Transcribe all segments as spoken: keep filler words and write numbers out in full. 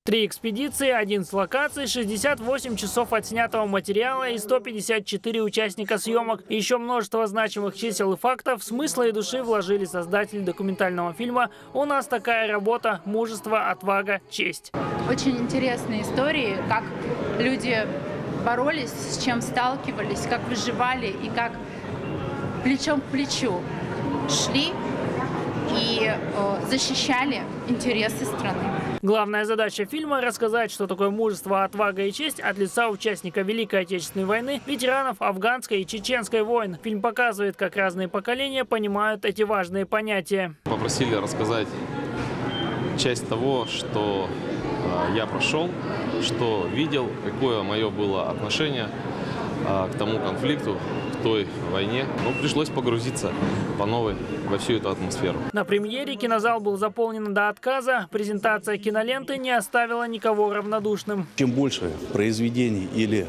Три экспедиции, одиннадцать локаций, шестьдесят восемь часов отснятого материала и сто пятьдесят четыре участника съемок. И еще множество значимых чисел и фактов смысла и души вложили создатели документального фильма «У нас такая работа. Мужество, отвага, честь». Очень интересные истории, как люди боролись, с чем сталкивались, как выживали и как плечом к плечу шли и э, защищали интересы страны. Главная задача фильма – рассказать, что такое мужество, отвага и честь от лица участника Великой Отечественной войны, ветеранов афганской и чеченской войн. Фильм показывает, как разные поколения понимают эти важные понятия. Попросили рассказать часть того, что э, я прошел, что видел, какое мое было отношение э, к тому конфликту, к той войне. Но пришлось погрузиться по новой во всю эту атмосферу. На премьере кинозал был заполнен до отказа. Презентация киноленты не оставила никого равнодушным. Чем больше произведений или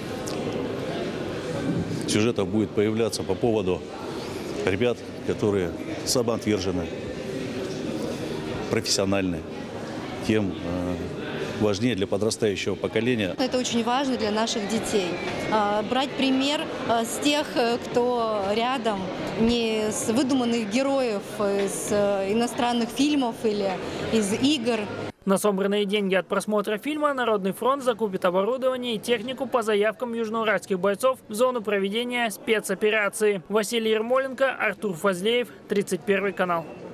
сюжетов будет появляться по поводу ребят, которые самоотвержены, профессиональны, тем важнее для подрастающего поколения. Это очень важно для наших детей. Брать пример с тех, кто рядом, не с выдуманных героев из иностранных фильмов или из игр. На собранные деньги от просмотра фильма Народный фронт закупит оборудование и технику по заявкам южноуральских бойцов в зону проведения спецоперации. Василий Ермоленко, Артур Фазлеев, тридцать первый канал.